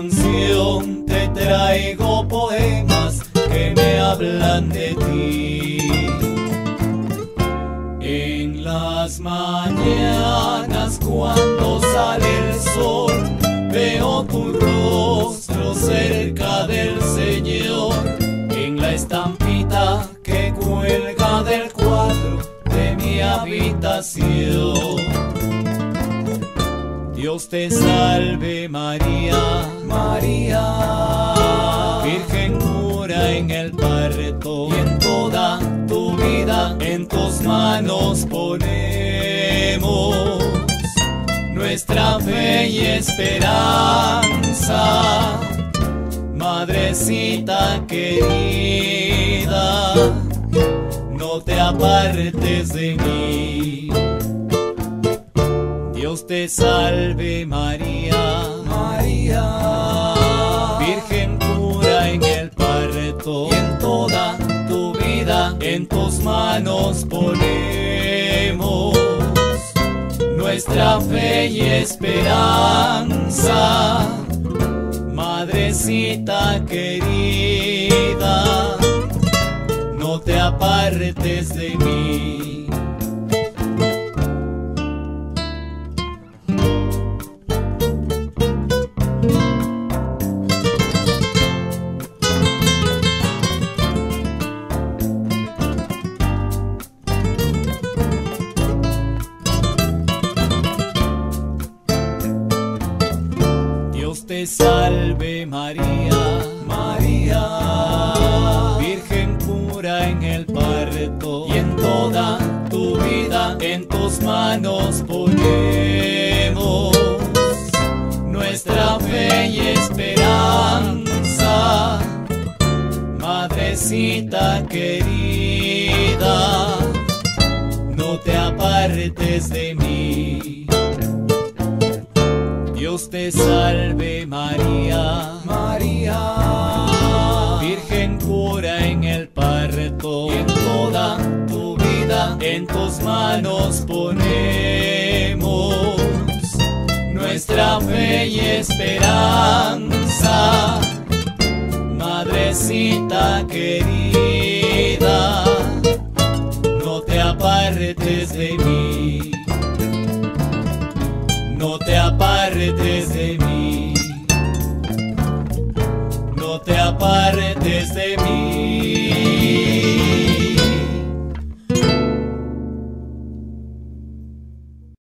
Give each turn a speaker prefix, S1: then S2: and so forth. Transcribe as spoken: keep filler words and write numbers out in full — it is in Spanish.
S1: canción te traigo poemas que me hablan de ti. En las mañanas cuando sale el sol, veo tu rostro cerca del Señor, en la estampita que cuelga del cuadro de mi habitación. Dios te salve María, María, Virgen pura en el parto, y en toda tu vida en tus manos ponemos nuestra fe y esperanza. Madrecita querida, no te apartes de mí. Dios te salve María, María, Virgen pura en el parto, y en toda tu vida en tus manos ponemos nuestra fe y esperanza. Madrecita querida, no te apartes de mí. Dios te salve María, María, Virgen pura en el parto, y en toda tu vida en tus manos ponemos nuestra fe y esperanza. Madrecita querida, no te apartes de mí. Dios te salve María, María, Virgen pura en el parto, y en toda tu vida en tus manos ponemos nuestra fe y esperanza. Madrecita querida, no te apartes de mí. No te apartes de mí, no te apartes de mí.